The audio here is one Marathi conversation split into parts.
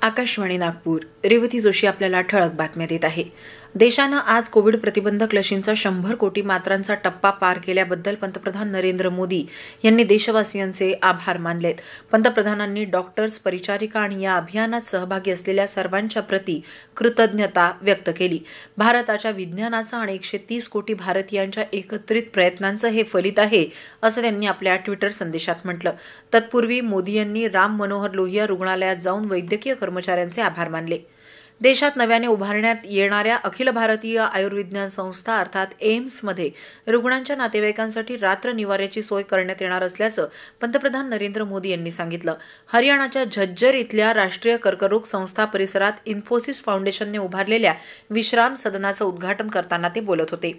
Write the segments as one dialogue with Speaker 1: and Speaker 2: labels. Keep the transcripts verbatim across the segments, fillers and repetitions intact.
Speaker 1: आकाशवाणी नागपूर. रेवती जोशी आपल्याला ठळक बातम्या देत आहे. देशानं आज कोविड प्रतिबंधक लशींचा शंभर कोटी मात्रांचा टप्पा पार केल्याबद्दल पंतप्रधान नरेंद्र मोदी यांनी देशवासियांचे आभार मानलेत. पंतप्रधानांनी डॉक्टर्स, परिचारिका आणि या अभियानात सहभागी असलेल्या सर्वांच्या प्रती कृतज्ञता व्यक्त केली. भारताच्या विज्ञानाचं आणि एकशे तीस कोटी भारतीयांच्या एकत्रित प्रयत्नांचं हे फलित आहे, असं त्यांनी आपल्या ट्विटर संदेशात म्हटलं. तत्पूर्वी मोदी यांनी राम मनोहर लोहिया रुग्णालयात जाऊन वैद्यकीय कर्मचाऱ्यांचे आभार मानले. देशात नव्याने उभारण्यात येणाऱ्या अखिल भारतीय आयुर्विज्ञान संस्था अर्थात एम्समध्ये रुग्णांच्या नातेवाईकांसाठी रात्र निवाऱ्याची सोय करण्यात येणार असल्याचं पंतप्रधान नरेंद्र मोदी यांनी सांगितलं. हरियाणाच्या झज्जर इथल्या राष्ट्रीय कर्करोग संस्था परिसरात इन्फोसिस फाउंडेशनने उभारलेल्या विश्राम सदनाचं उद्घाटन करताना ते बोलत होते.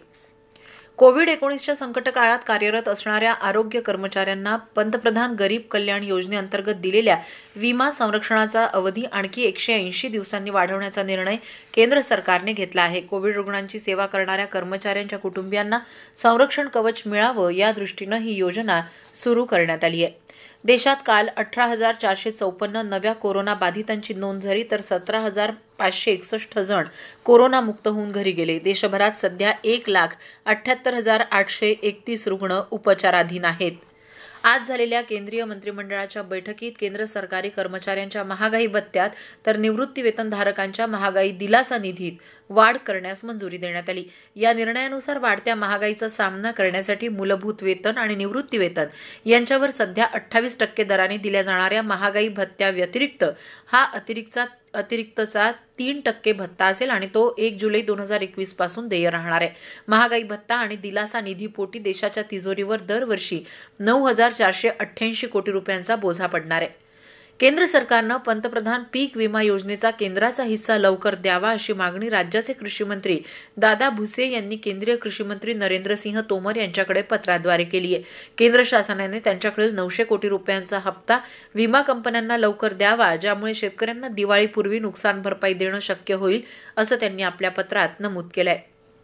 Speaker 1: कोविड एकोणीसच्या संकट काळात कार्यरत असणाऱ्या आरोग्य कर्मचाऱ्यांना पंतप्रधान गरीब कल्याण योजनेअंतर्गत दिलेल्या विमा संरक्षणाचा अवधी आणखी एकशे ऐंशी दिवसांनी वाढवण्याचा निर्णय केंद्र सरकारने घेतला आहे. कोविड रुग्णांची सेवा करणाऱ्या कर्मचाऱ्यांच्या कुटुंबियांना संरक्षण कवच मिळावं या दृष्टीनं ही योजना सुरू करण्यात आली आहे. देशात काल अठरा हजार चारशे चौपन्न नव्या कोरोना बाधितांची नोंद झाली, तर सतरा हजार पाचशे एकसष्ट जण कोरोनामुक्त होऊन घरी गेले. देशभरात सध्या एक लाख अठ्ठ्याहत्तर हजार आठशे एकतीस रुग्ण उपचाराधीन आहेत. आज झालेल्या केंद्रीय मंत्रिमंडळाच्या बैठकीत केंद्र सरकारी कर्मचाऱ्यांच्या महागाई भत्त्यात तर निवृत्ती वेतनधारकांच्या महागाई दिलासा निधीत वाढ करण्यास मंजुरी देण्यात आली. या निर्णयानुसार वाढत्या महागाईचा सामना करण्यासाठी मूलभूत वेतन आणि निवृत्ती वेतन यांच्यावर सध्या अठ्ठावीस टक्के दराने दिल्या जाणाऱ्या महागाई भत्त्याव्यतिरिक्त हा अतिरिक्तचा अतिरिक्तचा तीन टक्के भत्ता असेल आणि तो एक जुलै दोन हजार एकवीस पासून देय राहणार आहे. महागाई भत्ता आणि दिलासा निधीपोटी देशाच्या तिजोरीवर दरवर्षी नऊ हजार चारशे अठ्ठ्याऐंशी कोटी रुपयांचा बोजा पडणार आहे. केंद्र सरकारनं पंतप्रधान पीक विमा योजनेचा केंद्राचा हिस्सा लवकर द्यावा अशी मागणी राज्याचे कृषी मंत्री दादा भुसे यांनी केंद्रीय कृषी मंत्री नरेंद्र सिंह तोमर यांच्याकडे पत्राद्वारे केली आहे. केंद्र शासनाने त्यांच्याकडील नऊशे कोटी रुपयांचा हप्ता विमा कंपन्यांना लवकर द्यावा, ज्यामुळे शेतकऱ्यांना दिवाळीपूर्वी नुकसान भरपाई देणं शक्य होईल, असं त्यांनी आपल्या पत्रात नमूद केलंय.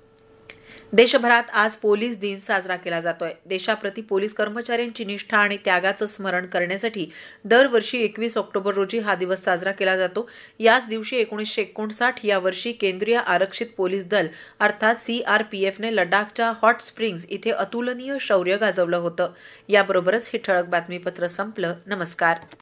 Speaker 1: देशभरात आज पोलीस दिन साजरा केला जातोय. देशाप्रती पोलीस कर्मचाऱ्यांची निष्ठा आणि त्यागाचं स्मरण करण्यासाठी दरवर्षी एकवीस ऑक्टोबर रोजी हा दिवस साजरा केला जातो. याच दिवशी एकोणीसशे एकोणसाठ या वर्षी केंद्रीय आरक्षित पोलीस दल अर्थात सीआरपीएफने लडाखच्या हॉट स्प्रिंग्स इथे अतुलनीय शौर्य गाजवलं होतं. याबरोबरच हे ठळक बातमीपत्र संपलं. नमस्कार.